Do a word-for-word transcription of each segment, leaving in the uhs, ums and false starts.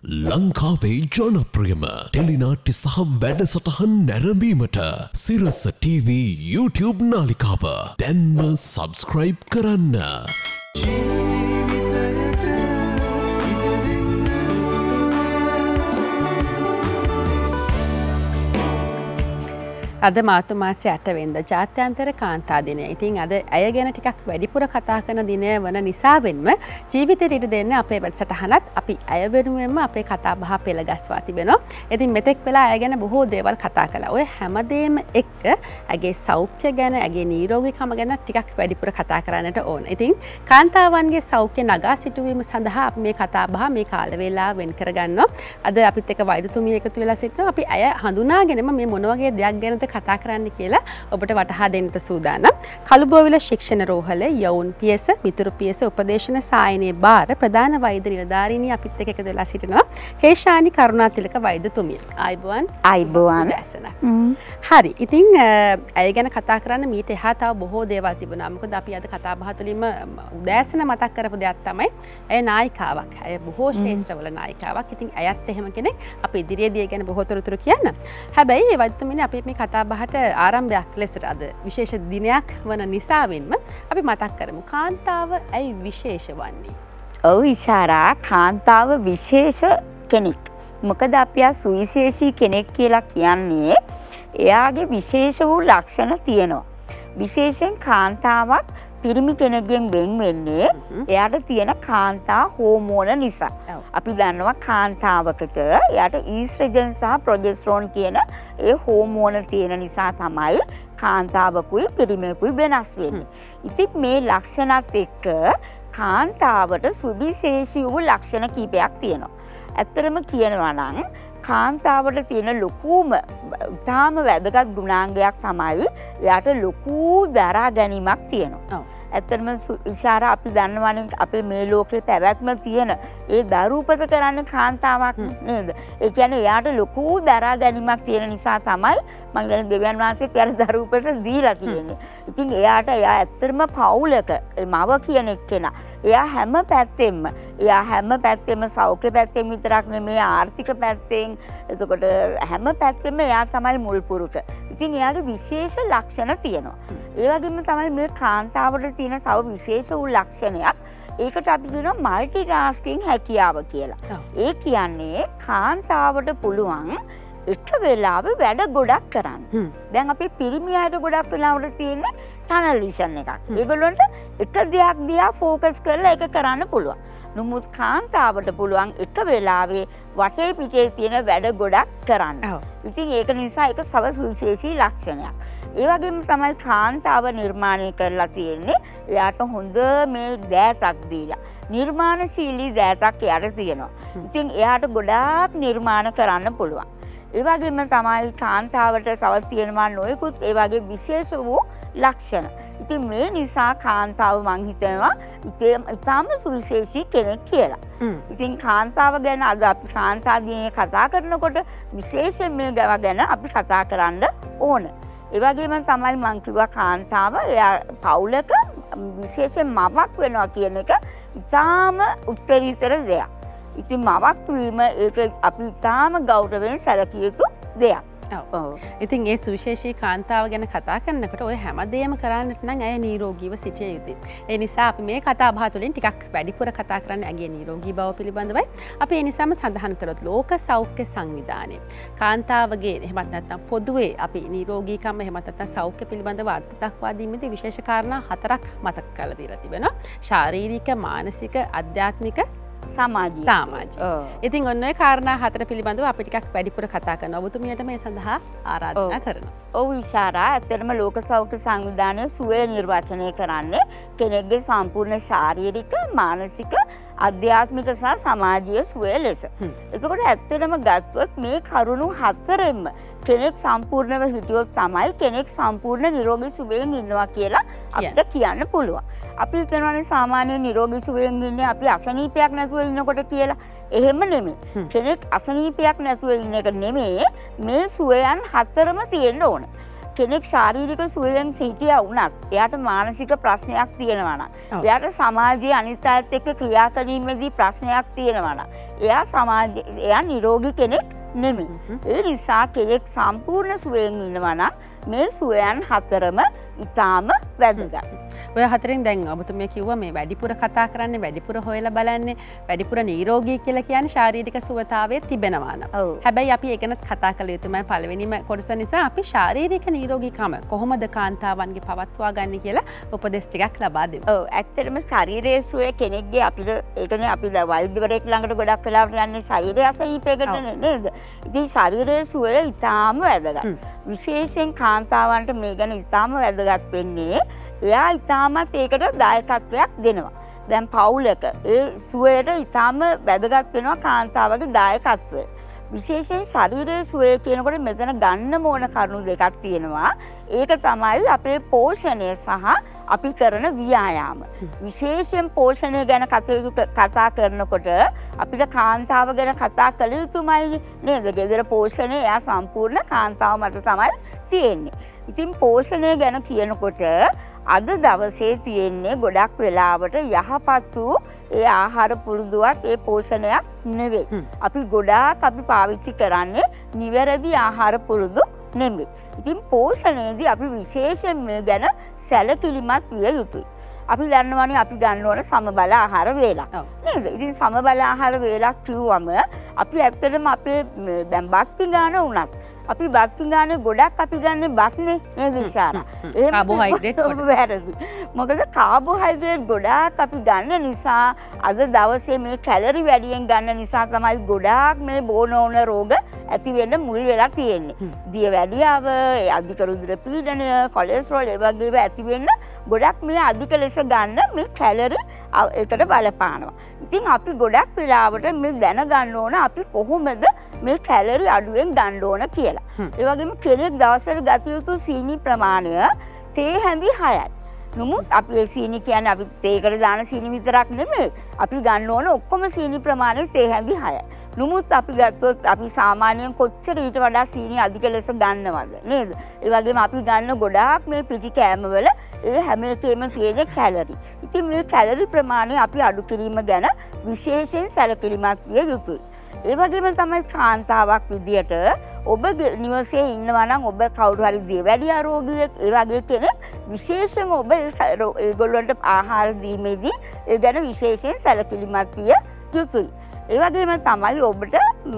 ලංකාවේ ජනප්‍රියම ටෙලිනාට්‍ය සහ වැඩසටහන් නැරඹීමට සිරස ටීවී YouTube නාලිකාව දැන්ම සබ්ස්ක්‍රයිබ් කරන්න. අද මාර්තු මාසයේ අට වෙනිදා ජාත්‍යන්තර කාන්තා දිනය. ඉතින් අද ඇය ගැන ටිකක් වැඩිපුර කතා කරන දිනය වන නිසාවෙන්ම ජීවිතයට ඉඩ දෙන්න අපේ වැඩසටහනත් අපි ඇය වෙනුවෙන්ම අපේ කතා බහ පෙළ ගස්වා තිබෙනවා. ඉතින් මෙතෙක් වෙලා ඇය ගැන බොහෝ දේවල් කතා කළා. ඔය හැමදේම එක්ක ඇගේ සෞඛ්‍ය ගැන, ඇගේ නිරෝගීකම ගැන ටිකක් වැඩිපුර කතා කරන්නට ඕන. ඉතින් කාන්තාවන්ගේ සෞඛ්‍ය නගා සිටුවීම සඳහා අපි මේ කතා බහ මේ කාල වේලාව වෙන් කරගන්නවා. අද අපිත් එක්ක වෛද්‍යතුමිය එකතු වෙලා සිටිනවා. අපි ඇය හඳුනාගෙනම මේ මොන වගේ දෙයක් ගැනද කතා කරන්න කියලා ඔබට වටහා දෙන්නට සූදානම්. කළුබෝවිල ශික්ෂණ රෝහලේ යෞන් පියස, මිතුරු පියස උපදේශන සායනයේ බාර ප්‍රධාන වෛද්‍ය නිලධාරිණිය අපිත් එක්ක එකතු වෙලා සිටිනවා. හේෂානි කරුණාතිලක වෛද්‍යතුමිය. ආයිබෝවන්. ආයිබෝවන්. හරි. ඉතින් ඇය ගැන කතා කරන්න මීට එහා තව බොහෝ දේවල් තිබුණා. මොකද අපි අද කතා බහ තුළින්ම උදෑසන මතක් කරපු දෙයක් තමයි ඇය නායිකාවක්. ඇය බොහෝ ශේෂ්ත්‍රවල නායිකාවක්. ඉතින් ඇයත් එහෙම කෙනෙක්. අපි ඉදිරියේදී ඒ ගැන බොහෝ තොරතුරු කියන්න. හැබැයි වෛද්‍යතුමියනි අපි මේ කතා බහට ආරම්භයක් ලෙසට අද විශේෂ දිනයක් වන නිසාවෙන්ම අපි මතක් කරමු කාන්තාව ඇයි විශේෂ වන්නේ? ඔව් ඉෂාරා, කාන්තාව විශේෂ කෙනෙක්. මොකද අපි ආ සුවිශේෂී කෙනෙක් කියලා කියන්නේ එයාගේ විශේෂ වූ ලක්ෂණ තියෙනවා. විශේෂයෙන් කාන්තාවක් පිරිමි කෙනෙක්ගෙන් වෙන් වෙන්නේ එයාට තියෙන කාන්තා හෝමෝන නිසා. අපි දන්නවා කාන්තාවකට එයාට ඊස්ට්‍රජන් සහ ප්‍රොජෙස්ටරෝන් කියන ඒ හෝමෝන තියෙන නිසා තමයි කාන්තාවකුයි පිරිමියෙකුයි වෙනස් වෙන්නේ. ඉතින් මේ ලක්ෂණත් එක්ක කාන්තාවට සුවිශේෂී වූ ලක්ෂණ කීපයක් තියෙනවා. ඇත්තටම කියනවා නම් කාන්තාවට තියෙන ලොකුම ඉතාම වැදගත් ගුණාංගයක් තමයි එයාට ලොකු දරා ගැනීමක් තියෙනවා. ඇත්තටම ඉෂාරා අපි දන්නවනේ අපේ මේ ලෝකේ පැවැත්ම තියෙන ඒ දරූපත කරන්නේ කාන්තාවක් නේද? ඒ කියන්නේ එයාට ලොකු දරා ගැනීමක් තියෙන නිසා තමයි මම කියන්නේ දෙවියන් වහන්සේත් එයාට දරූපත දීලා තියෙන්නේ. ඉතින් එයාට එයා ඇත්තටම පවුලක මව කියන එක්කෙනා එයා හැම පැත්තෙම එයා හැම පැත්තෙම සෞඛ්‍ය පැත්තෙන් විතරක් නෙමෙයි ආර්ථික පැත්තෙන් එතකොට හැම පැත්තෙම එයා තමයි මුල් පුරුක. ඉතින් එයාගේ විශේෂ ලක්ෂණ තියෙනවා. ඒ වගේම තමයි මේ කාන්තාවට තියෙන තව විශේෂ වූ ලක්ෂණයක්. ඒකට අපි කියනවා মালටි ටාස්කින් හැකියාව කියලා. ඒ කියන්නේ කාන්තාවට පුළුවන් එක වෙලාවෙ වැඩ ගොඩක් කරන්න. දැන් අපි පිරිමි අයට ගොඩක් වෙලාවට තියෙන ටනල් විෂන් එකක්. ඒගොල්ලන්ට එක දෙයක් දිහා ફોකස් කරලා ඒක කරන්න පුළුවන්. නමුත් කාන්තාවට පුළුවන් එක වෙලාවේ වටේ පිටේ තියෙන වැඩ ගොඩක් කරන්න. ඉතින් ඒක නිසා ඒක සව සුවිශේෂී ලක්ෂණයක්. ඒ වගේම තමයි කාන්තාව නිර්මාණය කරලා තියෙන්නේ එයාට හොඳ මේ දෑතක් දීලා. නිර්මාණශීලී දෑතක් එයාට තියෙනවා. ඉතින් එයාට ගොඩාක් නිර්මාණ කරන්න පුළුවන්. ඒ වගේම තමයි කාන්තාවට තව තියෙනවා නොයෙකුත් ඒ වගේ විශේෂ වූ ලක්ෂණ. ඉතින් මේ නිසා කාන්තාව මං හිතනවා ඉතාම සුවිශේෂී කෙනෙක් කියලා. ඉතින් කාන්තාව ගැන අද අපි කාන්තා දිනේ කතා කරනකොට විශේෂයෙන් මේ ගැන අපි කතා කරන්න ඕන. ඒ වගේම තමයි මං කිව්වා කාන්තාව එයා පවුලක විශේෂයෙන් මවක් වෙනවා කියන එක ඉතාම උත්තරීතර දෙයක්. ඉතින් මවක් වීම ඒක අපි ඉතාම ගෞරවයෙන් සැලකිය යුතු දෙයක්. ඉතින් ඒ සුවිශේෂී කාන්තාව ගැන කතා කරනකොට ඔය හැමදේම කරන්නට නම් ඇය නිරෝගීව සිටිය යුතුයි. ඒ නිසා අපි මේ කතා බහ තුළින් ටිකක් වැඩිපුර කතා කරන්නේ ඇගේ නිරෝගී බව පිළිබඳවයි. අපි ඒ නිසාම සඳහන් කරොත් ලෝක සෞඛ්‍ය සංවිධානය කාන්තාවගේ එහෙමත් නැත්නම් පොදුවේ අපි නිරෝගීකම එහෙමත් නැත්නම් සෞඛ්‍ය පිළිබඳව අර්ථ දක්වා දීමේදී විශේෂ කාරණා හතරක් මතක් කරලා දීලා තිබෙනවා. ශාරීරික, මානසික, ආධ්‍යාත්මික සමාජීය. සමාජීය. ඉතින් ඔන්න ඔය කාරණා හතර පිළිබඳව අපි ටිකක් වැඩිපුර කතා කරනවා. ඔබතුමියට මේ සඳහා ආරාධනා කරනවා. ඔව් ඉෂාරා, ඇත්තටම ලෝක සෞඛ්‍ය සංවිධානය සුවය නිර්වචනය කරන්නේ කෙනෙක්ගේ සම්පූර්ණ ශාරීරික, මානසික, ආධ්‍යාත්මික සහ සමාජීය සුවය ලෙස. එතකොට ඇත්තටම ගත්තොත් මේ කරුණු හතරෙන්ම කෙනෙක් සම්පූර්ණව හිටියොත් තමයි කෙනෙක් සම්පූර්ණ නිරෝගී සුවයෙන් ඉන්නවා කියලා අපිට කියන්න පුළුවන්. අපි හිතනවානේ සාමාන්‍ය නිරෝගී සුවයෙන් ඉන්නේ අපි අසනීපයක් නැතුව ඉන්නකොට කියලා. එහෙම නෙමෙයි. කෙනෙක් අසනීපයක් නැතුව ඉන්න එක නෙමෙයි මේ සුවයන් හතරම තියෙන්න ඕන. කෙනෙක් ශාරීරික සුවයෙන් සිටියා වුණත් එයාට මානසික ප්‍රශ්නයක් තියෙනවා නම් එයාට සමාජයේ අනිත් අයත් එක්ක ක්‍රියා කිරීමේදී ප්‍රශ්නයක් තියෙනවා නම් එයා සමාජ එයා නිරෝගී කෙනෙක් නෙමෙයි. ඒ නිසා කෙනෙක් සම්පූර්ණ සුවයෙන් ඉන්නවා නම් මේ සුවයන් හතරම ඉතාම වැදගත්. ඔය හතරෙන් දැන් ඔබතුමිය කිව්වා මේ වැඩිපුර කතා කරන්නේ වැඩිපුර හොයලා බලන්නේ වැඩිපුර නිරෝගී කියලා කියන්නේ ශාරීරික සුවතාවයේ තිබෙනවා නම්. හැබැයි අපි ඒක ගැනත් කතා කළ යුතුමයි පළවෙනිම කොටස නිසා අපි ශාරීරික නිරෝගීකම කොහොමද කාන්තාවන්ගේ පවත්වා ගන්න කියලා උපදෙස් ටිකක් ලබා දෙමු. ඔව් ඇත්තටම ශාරීරික සුවය කෙනෙක්ගේ අපිට ඒකනේ අපි වෛද්‍යවරයෙක් ළඟට ගොඩක් වෙලාවට යන්නේ ශාරීරික අසනීපයකට නේද? ඉතින් ශාරීරික සුවය ඉතාම වැදගත්. විශේෂයෙන් කාන්තාවන්ට මේ ගැන ඉතාම වැදගත් වෙන්නේ එයා ඉතාමත් ඒකට දායකත්වයක් දෙනවා. දැන් පවුලක ඒ සුවයට ඉතාම වැදගත් වෙනවා කාන්තාවගේ දායකත්වය. විශේෂයෙන් ශරීරයේ සුවය කියනකොට මෙතන ගන්න ඕන කරුණු දෙකක් තියෙනවා. ඒක තමයි අපේ පෝෂණය සහ අපි කරන ව්‍යායාම. විශේෂයෙන් පෝෂණය ගැන කතා කරනකොට අපිට කාන්තාව ගැන කතා කළ යුතුමයි නේද? ගෙදර පෝෂණය එයා සම්පූර්ණ කාන්තාව මත තමයි තියෙන්නේ. ඉතින් පෝෂණය ගැන කියනකොට අද දවසේ තියෙන්නේ ගොඩක් වෙලාවට යහපත් වූ ඒ ආහාර පුරුදුවත් ඒ පෝෂණයක් නෙවෙයි. අපි ගොඩාක් අපි පාවිච්චි කරන්නේ නිවැරදි ආහාර පුරුදු නෙමෙයි. ඉතින් පෝෂණයේදී අපි විශේෂයෙන් මේ ගැන සැලකිලිමත් විය යුතුයි. අපි දන්නවනේ අපි ගන්න ඕන සමබල ආහාර වේලක්. නේද? ඉතින් සමබල ආහාර වේලක් කිව්වම අපි ඇත්තටම අපේ දැන් බත් පිඟාන උනත් අපි බත් පිඟානේ ගොඩක් අපි ගන්නේ බත්නේ නේද ඉෂාරා? එහෙම කාබෝහයිඩ්‍රේට් කොට වැරදි. මොකද කාබෝහයිඩ්‍රේට් ගොඩාක් අපි ගන්න නිසා අද දවසේ මේ කැලරි වැඩියෙන් ගන්න නිසා තමයි ගොඩාක් මේ බෝන ඕන රෝග ඇති වෙන්න මුල් වෙලා තියෙන්නේ. දිය වැඩියාව, අධික රුධිර පීඩනය, කොලෙස්ටරෝල් ඒ වගේ ඒවා ඇති වෙන්න ගොඩක් මේ අධික ලෙස ගන්න මේ කැලරි ඒකට බලපානවා. ඉතින් අපි ගොඩක් වෙලාවට මේ දැනගන්න ඕන අපි කොහොමද මේ කැලරි අඩුවෙන් ගන්න ඕන කියලා. ඒ වගේම කෙනෙක් දවසට ගත යුතු සීනි ප්‍රමාණය තේ හැඳි හයයි. නමුත් අපි ඒ සීනි කියන්නේ අපි තේකට දාන සීනි විතරක් නෙමෙයි. අපි ගන්න ඕන ඔක්කොම සීනි ප්‍රමාණය තේ හැඳි හයයි. නමුත් අපි ගත්තොත් අපි සාමාන්‍යයෙන් කොච්චර ඊට වඩා සීනි අධික ලෙස ගන්නවද නේද? ඒ වගේම අපි ගන්න ගොඩාක් මේ පිටි කෑමවල ඒ හැම එකේම තියෙන කැලරි. ඉතින් මේ කැලරි ප්‍රමාණය අපි අඩු කිරීම ගැන විශේෂයෙන් සැලකිලිමත් විය යුතුයි. ඒ වගේම තමයි කාන්තාවක් විදියට ඔබ නිවසේ ඉන්නවා නම් ඔබ කවුරු හරි දියවැඩියා රෝගියෙක් ඒ වගේ කෙනෙක් විශේෂයෙන් ඔබ ඒගොල්ලන්ට ආහාර දීමේදී ඒ ගැන විශේෂයෙන් සැලකිලිමත් විය යුතුයි. ඒ වගේම තමයි ඔබට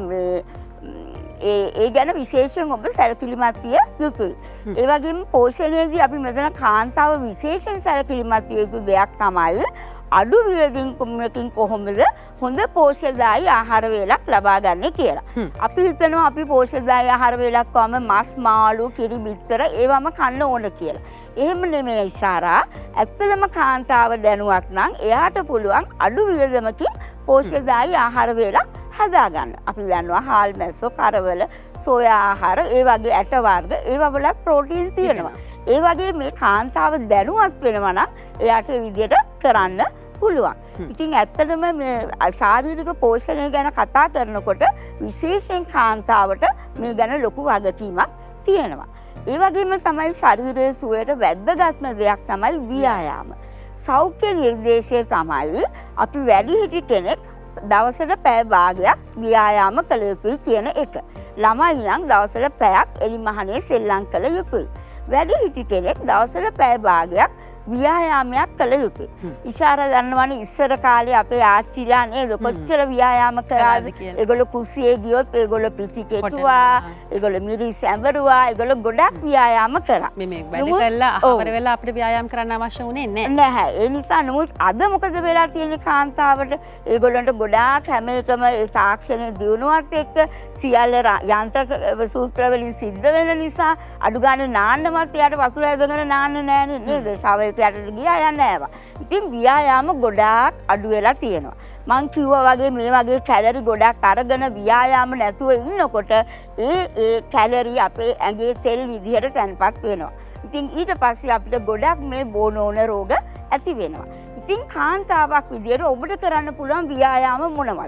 ඒ ඒ ගැන විශේෂයෙන් ඔබ සැලකිලිමත් විය යුතුයි. ඒ වගේම පෝෂණයේදී අපි මෙතන කාන්තාව විශේෂයෙන් සැලකිලිමත් විය යුතු දෙයක් තමයි අඩු වියදමින් කොහොමද හොඳ පෝෂ්‍යදායී ආහාර වේලක් ලබා ගන්න කියලා. අපි හිතනවා අපි පෝෂ්‍යදායී ආහාර වේලක් වම මස් මාළු කිරි බිත්තර ඒවම කන්න ඕන කියලා. එහෙම නෙමෙයි ඉෂාරා. ඇත්තටම කාන්තාව දැනුවත් නම් එයාට පුළුවන් අඩු වියදමකින් පෝෂ්‍යදායී ආහාර වේලක් හදා ගන්න. අපි දන්නවා හාල් මැස්සෝ කරවල සෝයා ආහාර ඒ වගේ ඇට වර්ග ඒවා වලත් ප්‍රෝටීන් තියෙනවා. ඒ වගේ මේ කාන්තාව දැනුවත් වෙනවා නම් එයාට ඒ විදිහට කරන්න පුළුවන්. ඉතින් ඇත්තටම මේ ශාරීරික පෝෂණය ගැන කතා කරනකොට විශේෂයෙන් කාන්තාවට මේ ගැන ලොකු වගකීමක් තියෙනවා. ඒ වගේම තමයි ශරීරයේ සුවයට වැදගත්ම දෙයක් තමයි ව්‍යායාම. සෞඛ්‍ය නිර්දේශය තමයි අපි වැඩිහිටි කෙනෙක් දවසට පැය භාගයක් ව්‍යායාම කළ යුතුයි කියන එක. ළමයි නම් දවසට පැයක් එළිමහනේ සෙල්ලම් කළ යුතුයි. වැඩිහිටි කෙනෙක් දවසට පැය භාගයක් ව්‍යායාමයක් කළ යුතුයි. ඉෂාරා දන්නවනේ ඉස්සර කාලේ අපේ ආච්චිලා නේද කොච්චර ව්‍යායාම කරාද? ඒගොල්ලෝ කුස්සියේ ගියොත් ඒගොල්ලෝ පිටි කෙටුවා, ඒගොල්ලෝ මිරිස් ඇඹරුවා, ඒගොල්ලෝ ගොඩක් ව්‍යායාම කරා. මේ මේ වැඩ කළා අහවර වෙලා අපිට ව්‍යායාම කරන්න අවශ්‍ය වුණේ නැහැ. නැහැ. ඒ නිසා නමුත් අද මොකද වෙලා තියෙන්නේ කාන්තාවට? ඒගොල්ලන්ට ගොඩාක් හැම එකම ඒ තාක්ෂණයේ දියුණුවත් එක්ක සියල්ල යන්ත්‍ර සූත්‍ර වලින් සිද්ධ වෙන නිසා අඩු ගන්න නාන්නවත් එයාට වතුර ඇදගෙන නාන්න නැහැ නේද? ශවය යටට ගියා යන්නේ නැහැ. ඉතින් ව්‍යායාම ගොඩාක් අඩු වෙලා තියෙනවා. මං කිව්වා වගේ මේ වගේ කැලරි ගොඩක් අරගෙන ව්‍යායාම නැතුව ඉන්නකොට ඒ ඒ කැලරි අපේ ඇඟේ තෙල් විදිහට තැන්පත් වෙනවා. ඉතින් ඊට පස්සේ අපිට ගොඩක් මේ බෝන ඕන රෝග ඇති වෙනවා. ඉතින් කාන්තාවක් විදිහට ඔබට කරන්න පුළුවන් ව්‍යායාම මොනවද?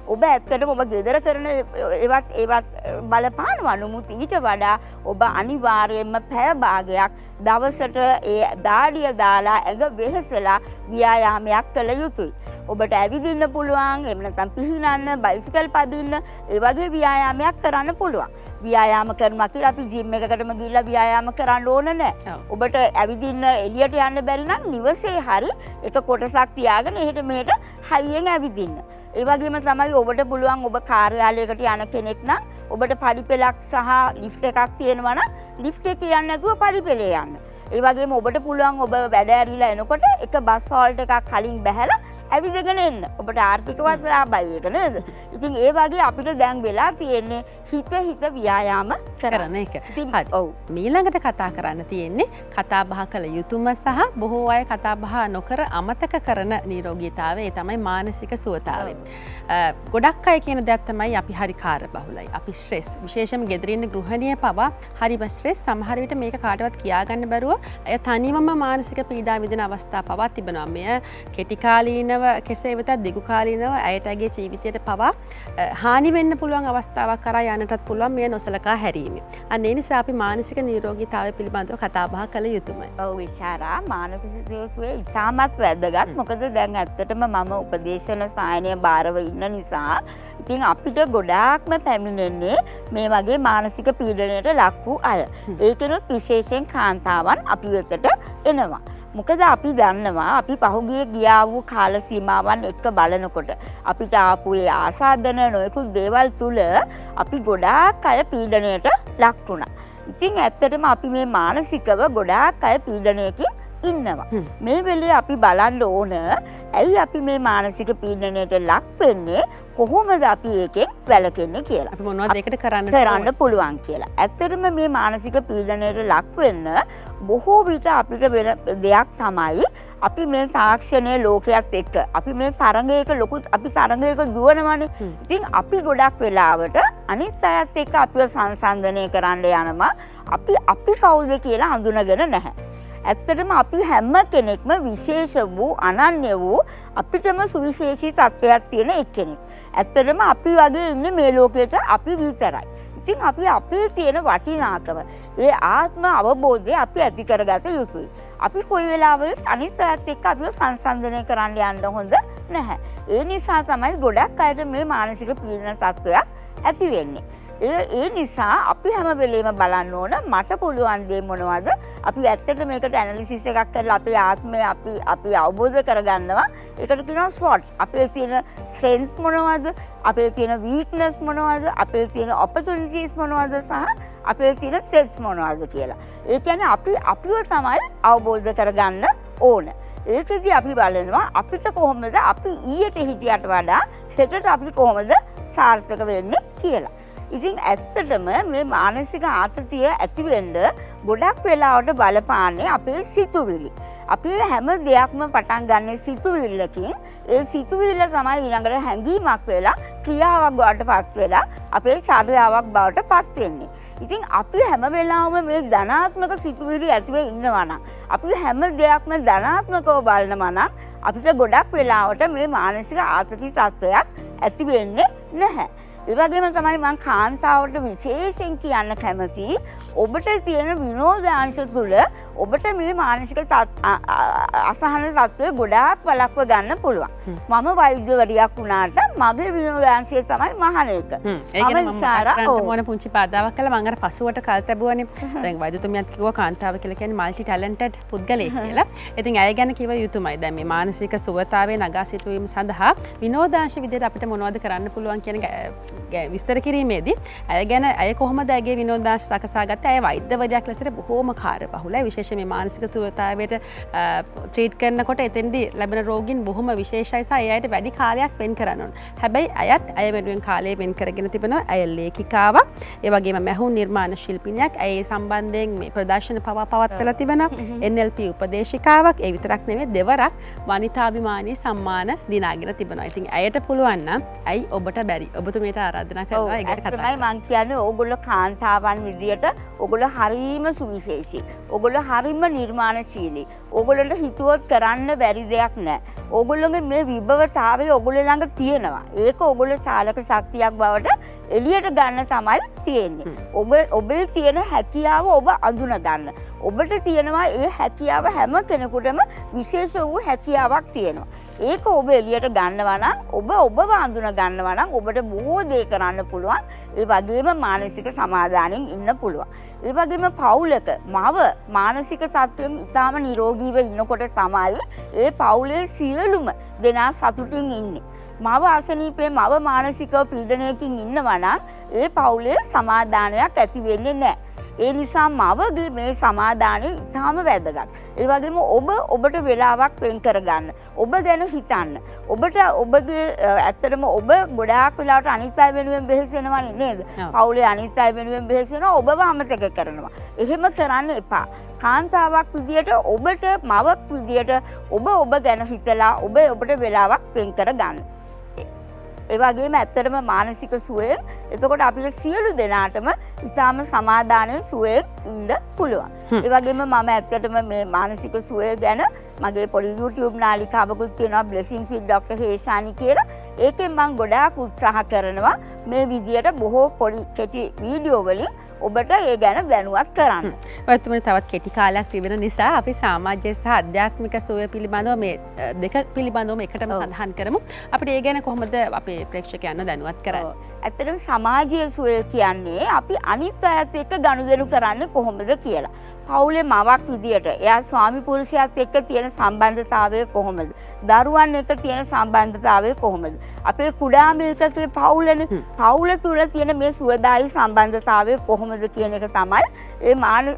ඔබ ඇත්තටම ඔබ ගෙදර කරන ඒවත් ඒවත් බලපානවා. නමුත් ඊට වඩා ඔබ අනිවාර්යයෙන්ම පැය භාගයක් දවසට ඒ දාඩිය දාලා ඇඟ වෙහෙසලා ව්‍යායාමයක් කළ යුතුයි. ඔබට ඇවිදින්න පුළුවන්, එහෙම නැත්නම් පිහිනන්න, බයිසිකල් පදින්න, ඒ වගේ ව්‍යායාමයක් කරන්න පුළුවන්. ව්‍යායාම කරනවා කියලා අපි ජිම් එකකටම ගිහිල්ලා ව්‍යායාම කරන්න ඕන නැහැ. ඔබට ඇවිදින්න එළියට යන්න බැරි නම් නිවසේ හරි එක කොටසක් තියාගෙන එහෙට මෙහෙට හයියෙන් ඇවිදින්න. ඒ වගේම තමයි ඔබට පුළුවන් ඔබ කාර්යාලයකට යන කෙනෙක් නම් ඔබට පඩිපෙළක් සහ ලිෆ්ට් එකක් තියෙනවා නම් ලිෆ්ට් එකේ යන්නේ නැතුව පඩිපෙළේ යන්න. ඒ වගේම ඔබට පුළුවන් ඔබ වැඩ ඇරිලා එනකොට එක බස් හෝල්ට් එකක් කලින් බැහැලා ඇවිදගෙන එන්න. ඔබට ආර්ථිකවත් ලාභයි ඒක නේද? ඉතින් ඒ වගේ අපිට දැන් වෙලා තියෙන්නේ හිත හිත ව්‍යායාම කරන එක. හරි. ඔව්. ඊළඟට කතා කරන්න තියෙන්නේ කතා බහ කළ යුතුම සහ බොහෝ අය කතා බහ නොකර අමතක කරන නිරෝගීතාවය. ඒ තමයි මානසික සුවතාවය. ගොඩක් අය කියන දෙයක් තමයි අපි හරි කාර්යබහුලයි. අපි ස්ට්‍රෙස්. විශේෂයෙන්ම ගෙදර ඉන්න ගෘහණිය පවා හරිම ස්ට්‍රෙස්. සමහර විට මේක කාටවත් කියා ගන්න බැරුව අය තනිවම මානසික පීඩා විඳින අවස්ථා පවා තිබෙනවා. මෙය කෙටි කාලීන කෙසේ වෙතත් දිගු කාලීනව ඇයටගේ ජීවිතයට පවා හානි වෙන්න පුළුවන් අවස්ථාවක් කරා යන්නටත් පුළුවන් මේ නොසලකා හැරීම. අන්න ඒ නිසා අපි මානසික නිරෝගීතාවය පිළිබඳව කතා බහ කළ යුතුමයි. ඔව් විචාරා මානසික සුවය ඉතාමත් වැදගත්. මොකද දැන් ඇත්තටම මම උපදේශන සායනය බාරව ඉන්න නිසා ඉතින් අපිට ගොඩාක්ම පැමිණෙන්නේ මේ වගේ මානසික පීඩනයට ලක් වූ අය. ඒකනොත් විශේෂයෙන් කාන්තාවන් අපි වෙතට එනවා. මොකද අපි දන්නවා අපි පහුගිය ගියා වූ කාල සීමාවන් එක්ක බලනකොට අපිට ආපු ඒ ආසාදන නොයෙකුත් දේවල් තුල අපි ගොඩාක් අය පීඩණයට ලක් වුණා. ඉතින් ඇත්තටම අපි මේ මානසිකව ගොඩාක් අය පීඩණයකින් ඉන්නවා. මේ වෙලේ අපි බලන්න ඕන ඇයි අපි මේ මානසික පීඩණයට ලක් වෙන්නේ, කොහොමද අපි ඒකෙන් වැළකෙන්නේ කියලා. අපි මොනවද ඒකට කරන්න කරන්න පුළුවන් කියලා. ඇත්තටම මේ මානසික පීඩණයට ලක් වෙන්න බොහෝ විට අපිට වෙන දෙයක් තමයි අපි මේ තාක්ෂණයේ ලෝකයක් එක්ක අපි මේ තරඟයක ලොකු අපි තරඟයක දුවනවානේ. ඉතින් අපි ගොඩක් වෙලාවට අනිත් අයත් එක්ක අපිව සංසන්දනය කරන්න යනවා. අපි අපි කවුද කියලා හඳුනගෙන නැහැ. ඇත්තටම අපි හැම කෙනෙක්ම විශේෂ වූ අනන්‍ය වූ අපිටම සුවිශේෂී තත්ත්වයක් තියෙන එක්කෙනෙක්. ඇත්තටම අපි වගේ ඉන්නේ මේ ලෝකෙට අපි විතරයි. ඉතින් අපි අපේ තියෙන වටිනාකම ඒ ආත්ම අවබෝධය අපි ඇති කරගත යුතුයි. අපි කොයි වෙලාවෙත් අනිත් අයත් එක්ක අපිව සංසන්දනය කරන්න යන්න හොඳ නැහැ. ඒ නිසා තමයි ගොඩක් අයට මේ මානසික පීඩන තත්ත්වයක් ඇති වෙන්නේ. ඒ නිසා අපි හැම වෙලේම බලන්න ඕන මට පුළුවන් දේ මොනවද? අපි ඇත්තට මේකට ඇනලිසිස් එකක් කරලා අපේ ආත්මය අපි අපි අවබෝධ කරගන්නවා. ඒකට කියනවා ස්වොට්. අපේ තියෙන ස්ට්‍රෙන්ග්ස් මොනවද? අපේ තියෙන වීක්නස් මොනවද? අපේ තියෙන ඔපචුනිටිස් මොනවද? සහ අපේ තියෙන ත්‍රෙට්ස් මොනවද කියලා. ඒ කියන්නේ අපි අපිව තමයි අවබෝධ කරගන්න ඕන. ඒකදී අපි බලනවා අපිට කොහොමද අපි ඊයට හිටියට වඩා හෙටට අපි කොහොමද සාර්ථක වෙන්නේ කියලා. ඉතින් ඇත්තටම මේ මානසික ආතතිය ඇති වෙන්න ගොඩක් වෙලාවට බලපාන්නේ අපේ සිතුවිලි. අපි හැම දෙයක්ම පටන් ගන්න සිතුවිල්ලකින්. ඒ සිතුවිල්ල තමයි ඊළඟට හැඟීමක් වෙලා ක්‍රියාවක් බවට පත් වෙලා අපේ චර්යාවක් බවට පත් වෙන්නේ. ඉතින් අපි හැම වෙලාවෙම මේ ධනාත්මක සිතුවිලි ඇතිව ඉන්නවා නම් අපි හැම දෙයක්ම ධනාත්මකව බලනවා නම් අපිට ගොඩක් වෙලාවට මේ මානසික ආතති තත්ත්වයක් ඇති වෙන්නේ නැහැ. ඒ වගේම තමයි මම කාන්තාවට විශේෂයෙන් කියන්න කැමති ඔබට තියෙන විනෝදාංශ තුළ ඔබට මේ මානසික අසහන තත්ත්වය ගොඩාක් වළක්ව ගන්න පුළුවන්. මම වෛද්‍යවරියක් වුණාට මගේ විනෝදාංශය තමයි මහන එක. ඒක මම මොන පුංචි පාදාවක් කළා මම අර පසුවට කල් තැබුවානේ. දැන් වෛද්‍යතුමියත් කිව්වා කාන්තාව කියලා කියන්නේ මල්ටි ටැලන්ටඩ් පුද්ගලයෙක් කියලා. ඉතින් ඇය ගැන කිව යුතුමයි. දැන් මේ මානසික සුවතාවය නගා සිටුවීම සඳහා විනෝදාංශ විදිහට අපිට මොනවද කරන්න පුළුවන් කියන විස්තර කිරීමේදී ඇය ගැන ඇය කොහොමද ඇගේ විනෝදාංශ සකසා ගත්තේ? ඇය වෛද්‍යවරියක් ලෙසට බොහෝම කාර්යබහුලයි. විශේෂයෙන් මේ මානසික සුවතාවයට ට්‍රීට් කරනකොට එතෙන්දී ලැබෙන රෝගීන් බොහොම විශේෂයි සහ ඒ අයට වැඩි කාලයක් වෙන් කරන්න ඕන. හැබැයි ඇයත් ඇය වෙනුවෙන් කාලය වෙන් කරගෙන තිබෙනවා. ඇය ලේඛිකාවක්. ඒ වගේම මැහුම් නිර්මාණ ශිල්පිනියක්. ඇය ඒ සම්බන්ධයෙන් මේ ප්‍රදර්ශන පවා පවත්වලා තිබෙනවා. එන් එල් පී උපදේශිකාවක්. ඒ විතරක් නෙවෙයි දෙවරක් වනිතාභිමානී සම්මාන දිනාගෙන තිබෙනවා. ඉතින් ඇයට පුළුවන් නම් ඇයි ඔබට බැරි? ඔබතුමීට ආරාධනා කරනවා ඒකට කතා කරන්න. මම කියන්නේ ඕගොල්ලෝ කාන්තාවන් විදියට ඕගොල්ලෝ හරීම සුවිශේෂී. ඕගොල්ලෝ හරිම නිර්මාණශීලී. ඕගොල්ලන්ට හිතුවොත් කරන්න බැරි දෙයක් නැහැ. ඕගොල්ලෝගේ මේ විභවතාවය ඕගොල්ලෝ ළඟ තියෙනවා. ඒක ඕගොල්ලෝ චාලක ශක්තියක් බවට එළියට ගන්න තමයි තියෙන්නේ. ඔබ ඔබේ තියෙන හැකියාව ඔබ අඳුන ගන්න. ඔබට තියෙනවා ඒ හැකියාව හැම කෙනෙකුටම විශේෂ වූ හැකියාවක් තියෙනවා. ඒක ඔබ එළියට ගන්නවා නම් ඔබ ඔබව අඳුන ගන්නවා නම් ඔබට බොහෝ දේ කරන්න පුළුවන්. ඒ වගේම මානසික සමාදානයෙන් ඉන්න පුළුවන්. ඒ වගේම පවුලක මව මානසික තත්ත්වයෙන් ඉතාම නිරෝගීව ඉන්නකොට තමයි ඒ පවුලේ සියලුම දෙනා සතුටින් ඉන්නේ. මව අසනීපේ මව මානසිකව පීඩනයකින් ඉන්නවා නම් ඒ පවුලේ සමාදානයක් ඇති වෙන්නේ නැහැ. ඒ නිසා මවගේ මේ සමාදානය ඉතාම වැදගත්. ඒ වගේම ඔබ ඔබට වෙලාවක් වෙන් කරගන්න. ඔබ ගැන හිතන්න. ඔබට ඔබගේ ඇත්තටම ඔබ ගොඩාක් වෙලාවට අනිත් අය වෙනුවෙන් බෙහෙසෙනවනේ නේද? පවුලේ අනිත් අය වෙනුවෙන් බෙහෙසෙනවා ඔබව අමතක කරනවා. එහෙම කරන්න එපා. කාන්තාවක් විදියට ඔබට මවක් විදියට ඔබ ඔබ ගැන හිතලා ඔබ ඔබට වෙලාවක් වෙන් කරගන්න. ඒ වගේම ඇත්තටම මානසික සුවය එතකොට අපිට සියලු දෙනාටම ඉතාම සමාදානයෙන් සුවයෙන් ඉන්න පුළුවන්. ඒ වගේම මම ඇත්තටම මේ මානසික සුවය ගැන මගේ පොඩි YouTube නාලිකාවකුත් තියෙනවා Blessings with Doctor හේෂානි කියලා. ඒකෙන් මම ගොඩාක් උත්සාහ කරනවා මේ විදියට බොහෝ පොඩි කෙටි වීඩියෝ වලින් ඔබට ඒ ගැන දැනුවත් කරන්න. ඔයතුමනි තවත් කෙටි කාලයක් තිබෙන නිසා අපි සමාජය සහ අධ්‍යාත්මික සුවය පිළිබඳව මේ දෙක පිළිබඳවම එකටම සඳහන් කරමු. අපිට ඒ ගැන කොහොමද අපේ ප්‍රේක්ෂකයන්ව දැනුවත් කරන්නේ? ඇත්තටම සමාජීය සුවය කියන්නේ අපි අනිත් අයත් එක්ක ගනුදෙනු කරන්නේ කොහොමද කියලා. පවුලේ මවක් විදියට එයා ස්වාමි පුරුෂයාත් එක්ක තියෙන සම්බන්ධතාවය කොහොමද? දරුවන් එක්ක තියෙන සම්බන්ධතාවය කොහොමද? අපේ කුඩා මේකකේ පවුලනේ පවුල තුල තියෙන මේ සුවදායී සම්බන්ධතාවය කොහොමද කියන එක තමයි ඒ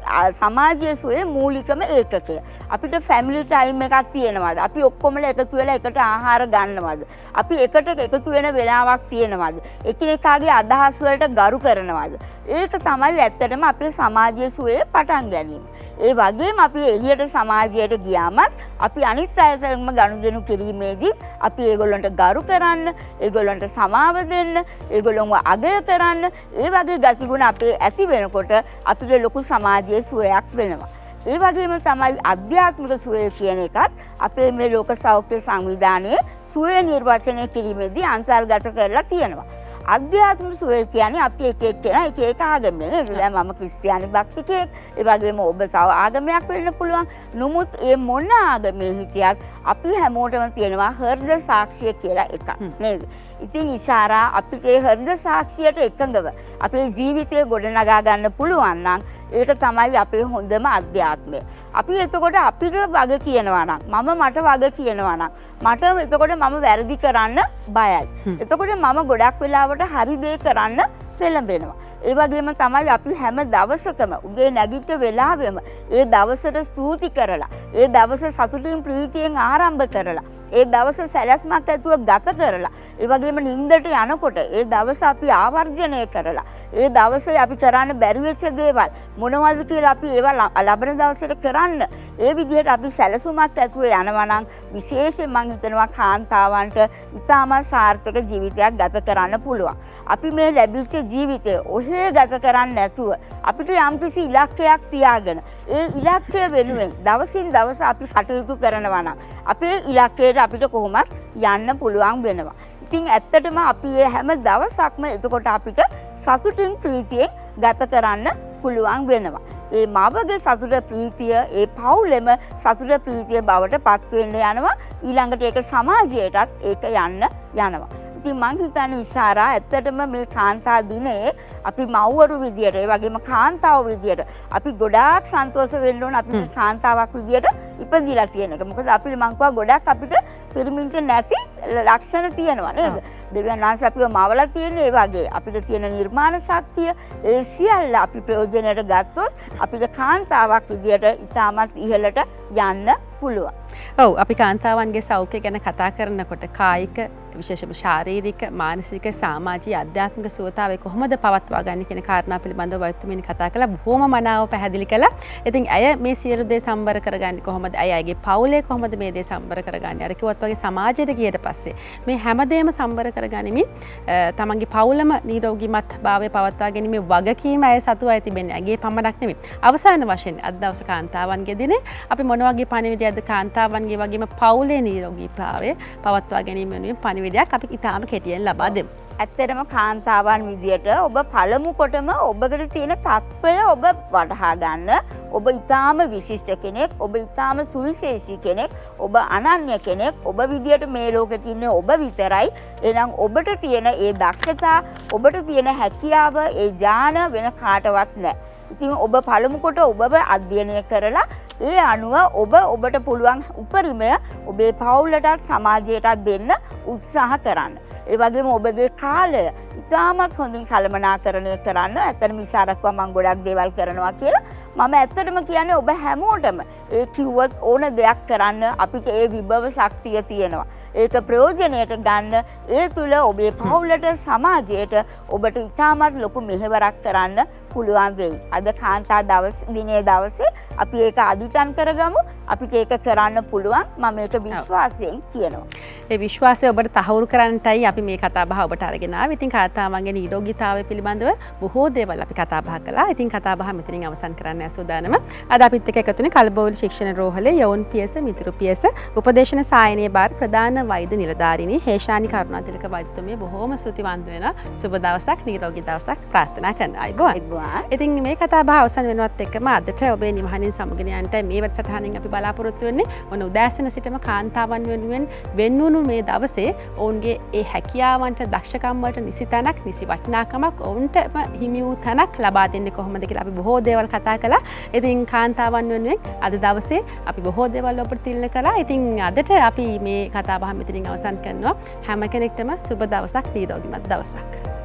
සමාජීය සුවයේ මූලිකම ඒකකය. අපිට ෆැමිලි ටයිම් එකක් තියෙනවද? අපි ඔක්කොමලා එකතු වෙලා එකට ආහාර ගන්නවද? අපි එකට එකතු වෙන වෙලාවක් තියෙනවද? එකිනෙකාගේ අදහස් වලට ගරු කරනවද? ඒක තමයි ඇත්තටම අපේ සමාජීය සුවයේ පටන් ගැනීම. ඒ වගේම අපි එළියට සමාජයට ගියාමත් අපි අනිත් අයත් එක්කම ගනුදෙනු කිරීමේදී අපි ඒගොල්ලන්ට ගරු කරන්න, ඒගොල්ලන්ට සමාව දෙන්න, ඒගොල්ලන්ව අගය කරන්න, ඒ වගේ ගතිගුණ අපේ ඇති වෙනකොට අපිට ලොකු සමාජීය සුවයක් වෙනවා. ඒ වගේම තමයි අධ්‍යාත්මික සුවය කියන එකත් අපේ මේ ලෝක සෞඛ්‍ය සංවිධානයේ සුවය නිර්වචනය කිරීමේදී අන්තර්ගත කරලා තියෙනවා. අධ්‍යාත්මික සුවය කියන්නේ අපි එක එක්කෙනා එක එක ආගමේ නේද? දැන් මම ක්‍රිස්තියානි භක්තිකයෙක්. ඒ වගේම ඔබ තව ආගමයක් වෙන්න පුළුවන්. නමුත් මේ මොන ආගමේ හිටියත් අපි හැමෝටම තියෙනවා හෘද සාක්ෂිය කියලා එකක් නේද? ඉතින් ඉෂාරා අපිට ඒ හෘද සාක්ෂියට එකඟව අපේ ජීවිතය ගොඩනගා ගන්න පුළුවන් නම් ඒක තමයි අපේ හොඳම අධ්‍යාත්මය. අපි එතකොට අපිට වග කියනවා නම් මම මට වග කියනවා නම් මට එතකොට මම වැරදි කරන්න බයයි. එතකොට මම ගොඩක් වෙලාවට හරි දේ කරන්න පෙළඹෙනවා. ඒ වගේම තමයි අපි හැම දවසකම උදේ නැගිට වෙලාවෙම ඒ දවසට ස්තුති කරලා ඒ දවස සතුටින් ප්‍රීතියෙන් ආරම්භ කරලා ඒ දවස සැලැස්මක් ඇතුව ගත කරලා ඒ වගේම නිින්දට යනකොට ඒ දවස අපි ආවර්ජනය කරලා ඒ දවසේ අපි කරන්න බැරි වෙච්ච දේවල් මොනවද කියලා අපි ඒවා ලබන දවසට කරන්න ඒ විදිහට අපි සැලසුමක් ඇතුව යනවා නම් විශේෂයෙන් මම හිතනවා කාන්තාවන්ට ඉතාමත් සාර්ථක ජීවිතයක් ගත කරන්න පුළුවන්. අපි මේ ලැබිච්ච ජීවිතය ඔහේ ගත කරන්නේ නැතුව අපිට යම්කිසි ඉලක්කයක් තියාගෙන ඒ ඉලක්කය වෙනුවෙන් දවසින් දවස අපි කටයුතු කරනවා නම් අපේ ඉලක්කයට අපිට කොහොමත් යන්න පුළුවන් වෙනවා. ඉතින් ඇත්තටම අපි මේ හැම දවසක්ම එතකොට අපිට සතුටින් ප්‍රීතියෙන් ගත කරන්න පුළුවන් වෙනවා. ඒ මවගේ සතුට ප්‍රීතිය ඒ පවුලෙම සතුට ප්‍රීතිය බවට පත් වෙන්න යනවා. ඊළඟට ඒක සමාජයටත් ඒක යන්න යනවා. ඉතින් මං හිතන්නේ ඉෂාරා ඇත්තටම මේ කාන්තා දිනේ අපි මව්වරු විදියට ඒ වගේම කාන්තාව විදියට අපි ගොඩාක් සන්තෝෂ වෙන්න ඕන අපි මේ කාන්තාවක් විදියට ඉපදිලා තියෙන එක. මොකද අපි මං කිව්වා ගොඩක් අපිට පිරිමින්ට නැති ලක්ෂණ තියෙනවා නේද? දෙවියන් වහන්සේ අපිව මවලා තියෙන ඒ වගේ අපිට තියෙන නිර්මාණ ශක්තිය ඒ සියල්ල අපි ප්‍රයෝජනයට ගත්තොත් අපිට කාන්තාවක් විදියට ඉතාමත් ඉහළට යන්න පුළුවන්. ඔව් අපි කාන්තාවන්ගේ සෞඛ්‍ය ගැන කතා කරනකොට කායික විශේෂම ශාරීරික මානසික සමාජීය ආධ්‍යාත්මික සුවතාවය කොහොමද පවත්වා ගන්න කියන කාරණා පිළිබඳව වෛද්‍යමිනි කතා කළා. බොහොම මනාව පැහැදිලි කළා. ඉතින් ඇය මේ සියලු දේ සම්බර කරගන්නේ කොහොමද? ඇය අයගේ පවුලේ කොහොමද මේ දේ සම්බර කරගන්නේ? අර කිව්වත් වගේ සමාජයට ගියට පස්සේ මේ හැමදේම සම්බර කරගනිමින් තමන්ගේ පවුලම නිරෝගිමත් භාවය පවත්වා ගැනීමේ වගකීම අය සතුව අය තිබෙන්නේ. ඇගේ පමණක් නෙමෙයි. අවසාන වශයෙන් අද දවසේ කාන්තාවන්ගේ දිනේ අපි මොන වගේ පණිවිඩයක්ද කාන්තාවන්ගේ වගේම පවුලේ නිරෝගීභාවය පවත්වා ගැනීම වෙනුවෙන් පණිවිඩයක් අපි ඉතාම කෙටියෙන් ලබා දෙමු. ඇත්තටම කාන්තාවන් විදියට ඔබ පළමු කොටම ඔබකට තියෙන තත්ත්වය ඔබ වටහා ගන්න. ඔබ ඊටාම විශිෂ්ට කෙනෙක්, ඔබ ඊටාම සුවිශේෂී කෙනෙක්, ඔබ අනන්‍ය කෙනෙක්, ඔබ විදියට මේ ලෝකෙ ඉන්නේ ඔබ විතරයි. එහෙනම් ඔබට තියෙන ඒ දක්ෂතා, ඔබට තියෙන හැකියාව, ඒ ඥාන වෙන කාටවත් නැහැ. ඉතින් ඔබ පළමු කොට ඔබව අධ්‍යයනය කරලා ඒ අනුව ඔබ ඔබට පුළුවන් උපරිමය ඔබේ පවුලටත් සමාජයටත් දෙන්න උත්සාහ කරන්න. ඒ වගේම ඔබගේ කාලය ඉතාමත් හොඳින් කළමනාකරණය කරන්න. ඇත්තටම ඉස්සරක්ව මම ගොඩක් දේවල් කරනවා කියලා මම ඇත්තටම කියන්නේ ඔබ හැමෝටම ඒ කිව්වොත් ඕන දෙයක් කරන්න අපිට ඒ විභව ශක්තිය තියෙනවා. ඒක ප්‍රයෝජනයට ගන්න ඒ තුල ඔබේ පවුලට සමාජයට ඔබට ඉතාමත් ලොකු මෙහෙවරක් කරන්න පුළුවන් වෙයි. අද කාන්තා දවස් දිනේ දවසේ අපි ඒක අදිටන් කරගමු. අපිට ඒක කරන්න පුළුවන්. මම ඒක විශ්වාසයෙන් කියනවා. ඒ විශ්වාසය ඔබට තහවුරු කරන්නටයි අපි මේ කතා බහ ඔබට අරගෙන ආවේ. ඉතින් කාන්තාවන්ගේ නිරෝගීතාවය පිළිබඳව බොහෝ දේවල් අපි කතා බහ කළා. ඉතින් කතා බහ මෙතනින් අවසන් කරන්න සූදානම. අද අපිත් එක්ක එකතු වෙන කලබෝවිල ශික්ෂණ රෝහලේ යොවුන් පියස මිතුරු පියස උපදේශන සායනීය බාර ප්‍රධාන වෛද්‍ය නිලධාරිණී හේෂානි කරුණාතිලක වෛද්‍යතුමිය බොහෝම ස්තුතිවන්ත වෙන සුබ දවසක් නිරෝගී දවසක් ප්‍රාර්ථනා කරනවා. අයිබෝන්. ඉතින් මේ කතා බහ අවසන් වෙනවත් එක්කම අදට ඔබේ නිවහනින් සමගින යන්නට මේ වැඩසටහනින් අපි බලාපොරොත්තු වෙන්නේ මොන උදෑසන සිටම කාන්තාවන් වෙනුවෙන් වෙන්වුණු මේ දවසේ ඔවුන්ගේ ඒ හැකියාවන්ට දක්ෂකම් වලට නිසි තැනක් නිසි වටිනාකමක් ඔවුන්ටම හිමි වූ තැනක් ලබා දෙන්නේ කොහොමද කියලා අපි බොහෝ දේවල් කතා කළා. ඉතින් කාන්තාවන් වෙනුවෙන් අද දවසේ අපි බොහෝ දේවල් ඔබට තිල්න කළා. ඉතින් අදට අපි මේ කතා බහ මෙතනින් අවසන් කරනවා. හැම කෙනෙක්ටම සුබ දවසක් නිරෝගීමත් දවසක්.